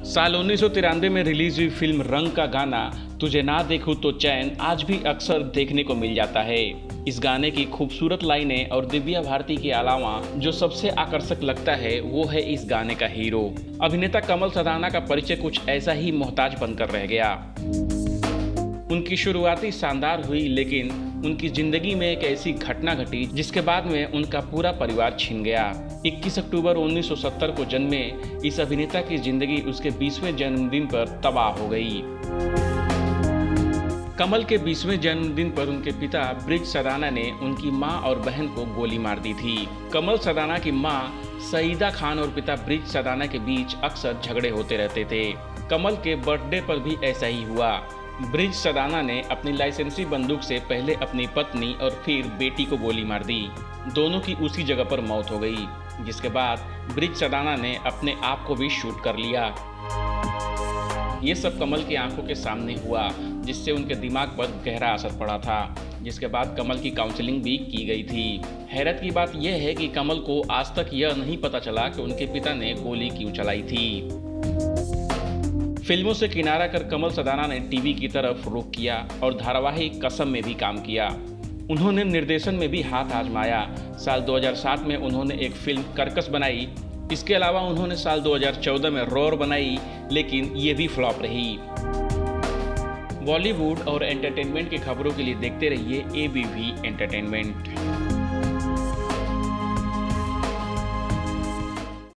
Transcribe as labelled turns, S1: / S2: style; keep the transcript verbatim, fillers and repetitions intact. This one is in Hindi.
S1: साल उन्नीस सौ तिरानवे में रिलीज हुई फिल्म रंग का गाना तुझे ना देखूं तो चैन आज भी अक्सर देखने को मिल जाता है। इस गाने की खूबसूरत लाइनें और दिव्या भारती के अलावा जो सबसे आकर्षक लगता है वो है इस गाने का हीरो। अभिनेता कमल सदाना का परिचय कुछ ऐसा ही मोहताज बनकर रह गया। उनकी शुरुआती शानदार हुई, लेकिन उनकी जिंदगी में एक ऐसी घटना घटी जिसके बाद में उनका पूरा परिवार छिन गया। इक्कीस अक्टूबर उन्नीस सौ सत्तर को जन्मे इस अभिनेता की जिंदगी उसके बीसवें जन्मदिन पर तबाह हो गई। कमल के बीसवें जन्मदिन पर उनके पिता ब्रिज सदाना ने उनकी मां और बहन को गोली मार दी थी। कमल सदाना की मां सईदा खान और पिता ब्रिज सदाना के बीच अक्सर झगड़े होते रहते थे। कमल के बर्थडे पर भी ऐसा ही हुआ। ब्रिज सदाना ने अपनी लाइसेंसी बंदूक से पहले अपनी पत्नी और फिर बेटी को गोली मार दी। दोनों की उसी जगह पर मौत हो गई, जिसके बाद ब्रिज सदाना ने अपने आप को भी शूट कर लिया। ये सब कमल की आंखों के सामने हुआ, जिससे उनके दिमाग पर गहरा असर पड़ा था, जिसके बाद कमल की काउंसलिंग भी की गई थी। हैरत की बात यह है कि कमल को आज तक यह नहीं पता चला कि उनके पिता ने गोली क्यों चलाई थी। फिल्मों से किनारा कर कमल सदाना ने टीवी की तरफ रुख किया और धारावाहिक कसम में भी काम किया। उन्होंने निर्देशन में भी हाथ आजमाया। साल दो हज़ार सात में उन्होंने एक फिल्म कर्कश बनाई। इसके अलावा उन्होंने साल दो हज़ार चौदह में रोर बनाई, लेकिन ये भी फ्लॉप रही। बॉलीवुड और एंटरटेनमेंट की खबरों के लिए देखते रहिए एबीपी एंटरटेनमेंट।